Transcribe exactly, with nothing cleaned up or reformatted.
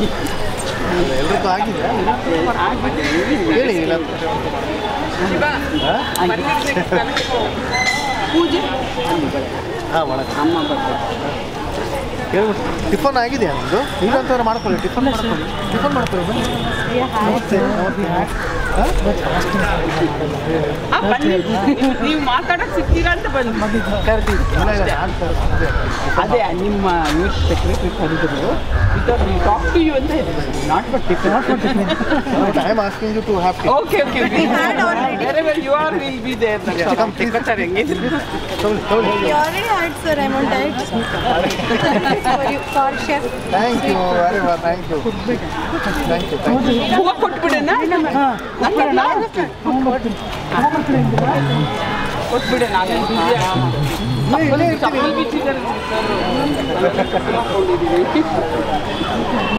ಎಲ್ರಿಗೂ ಆಗಿದೆ ಹೇಳಿ ಇಲ್ಲ ಪೂಜೆ ಹಾಂ ಒಳಗೆ ಅಮ್ಮ ಹೇಳ್ಬಿಟ್ಟು ಟಿಫನ್ ಆಗಿದೆಯಾ ನಿಮ್ಮದು ಈಗಂತವ್ರು ಮಾಡ್ಕೊಳ್ಳಿ ಟಿಫನ್ ಮಾಡ್ಕೊಳ್ಳಿ ಟಿಫನ್ ಮಾಡ್ಕೊಳ್ಳಿ ಬನ್ನಿ ನೀವು ಮಾತಾಡೋಕೆ ಸಿಗ್ತೀರಾ ಅಂತ ಬಂದು ಅದೇ ನಿಮ್ಮ ನ್ಯೂಸ್ ಸೆಕ್ರೆಟರಿ ಕರೆದ್ರು ಟಾಕ್ ಟು ಯು ಅಂತ not for tiffin not for tiffin I am asking you to have tiffin okay okay very you are will be there secretary ಹೆಂಗೆ You already had, sir. I'm on diet. For you, for chef. Thank you very much. Thank you. Thank you. Thank you. ಹೂವು ಕೊಟ್ಬಿಡೋಣ ಕೊಟ್ಬಿಡೆ ನಾನು